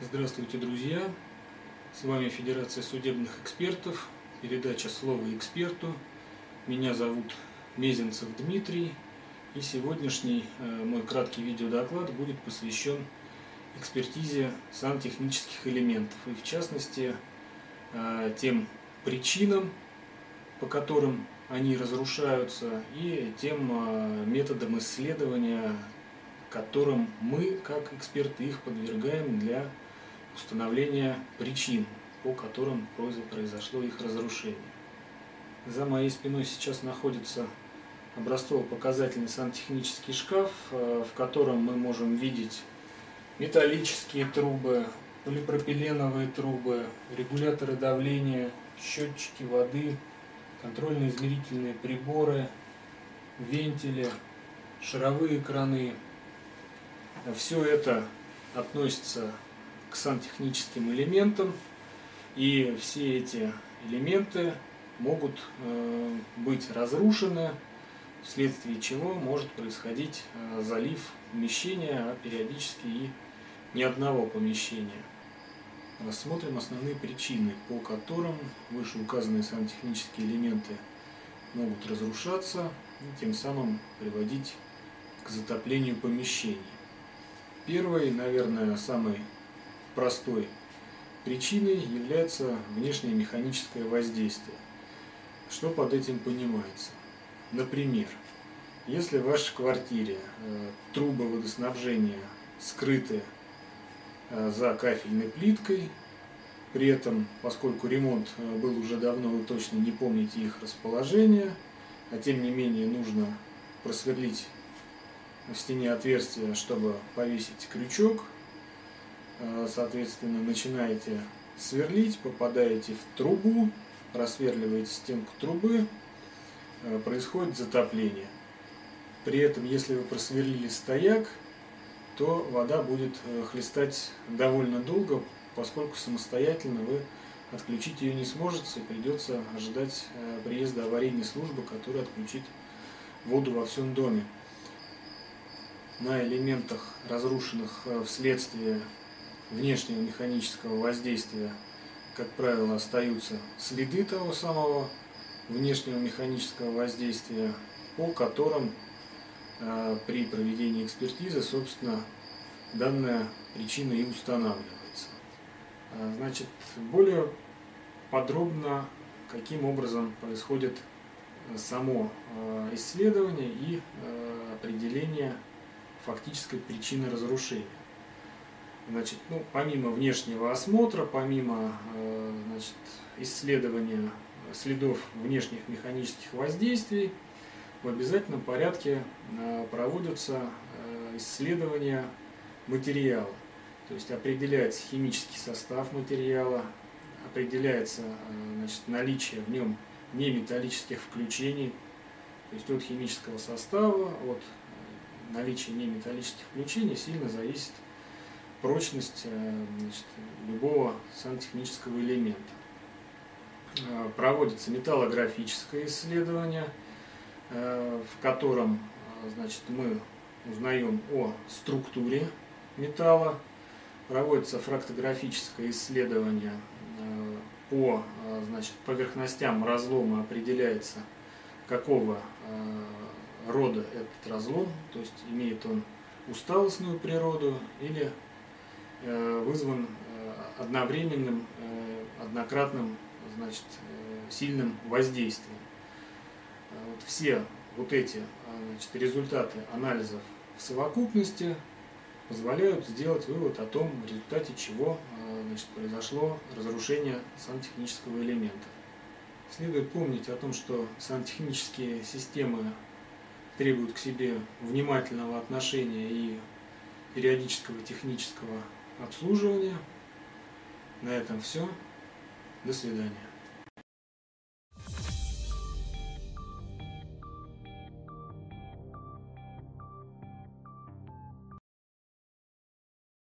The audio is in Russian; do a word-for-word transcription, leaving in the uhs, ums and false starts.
Здравствуйте, друзья! С вами Федерация судебных экспертов, передача «Слово эксперту». Меня зовут Мезенцев Дмитрий, и сегодняшний э, мой краткий видеодоклад будет посвящен экспертизе сантехнических элементов, и в частности э, тем причинам, по которым они разрушаются, и тем э, методам исследования, которым мы, как эксперты, их подвергаем для установления причин, по которым произошло их разрушение. За моей спиной сейчас находится образцово-показательный сантехнический шкаф, в котором мы можем видеть металлические трубы, полипропиленовые трубы, регуляторы давления, счетчики воды, контрольно-измерительные приборы, вентили, шаровые краны. Все это относится к сантехническим элементам, и все эти элементы могут э, быть разрушены, вследствие чего может происходить э, залив помещения, а периодически и ни одного помещения. Рассмотрим основные причины, по которым вышеуказанные сантехнические элементы могут разрушаться и тем самым приводить к затоплению помещений. Первой, наверное, самой простой причиной является внешнее механическое воздействие. Что под этим понимается? Например, если в вашей квартире э, трубы водоснабжения скрыты э, за кафельной плиткой, при этом, поскольку ремонт э, был уже давно, вы точно не помните их расположение, а тем не менее нужно просверлить в стене отверстие, чтобы повесить крючок, соответственно, начинаете сверлить, попадаете в трубу, просверливаете стенку трубы, происходит затопление. При этом, если вы просверлили стояк, то вода будет хлестать довольно долго, поскольку самостоятельно вы отключить ее не сможете, и придется ожидать приезда аварийной службы, которая отключит воду во всем доме. На элементах, разрушенных вследствие внешнего механического воздействия, как правило, остаются следы того самого внешнего механического воздействия, по которым э, при проведении экспертизы, собственно, данная причина и устанавливается. Значит, более подробно, каким образом происходит само э, исследование и э, определение фактической причины разрушения. Значит, ну, помимо внешнего осмотра, помимо э, значит, исследования следов внешних механических воздействий, в обязательном порядке э, проводятся э, исследования материала. То есть определяется химический состав материала, определяется э, значит, наличие в нем неметаллических включений, то есть от химического состава, от наличия неметаллических включений сильно зависит прочность значит, любого сантехнического элемента. Проводится металлографическое исследование, в котором значит, мы узнаем о структуре металла. Проводится фрактографическое исследование по значит, поверхностям разлома, определяется, какого рода этот разлом, то есть имеет он усталостную природу или вызван одновременным, однократным, значит, сильным воздействием. Вот все вот эти значит, результаты анализов в совокупности позволяют сделать вывод о том, в результате чего значит, произошло разрушение сантехнического элемента. Следует помнить о том, что сантехнические системы требуют к себе внимательного отношения и периодического технического обслуживания. На этом все. До свидания.